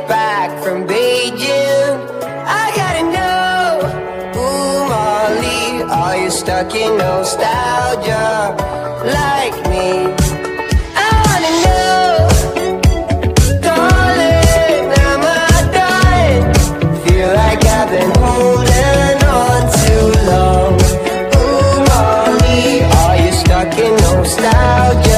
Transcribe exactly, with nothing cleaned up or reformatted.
back from Beijing. I gotta know, ooh Molly, are you stuck in nostalgia like me? I wanna know, darling, am I done? Feel like I've been holding on too long. Ooh Molly, are you stuck in nostalgia?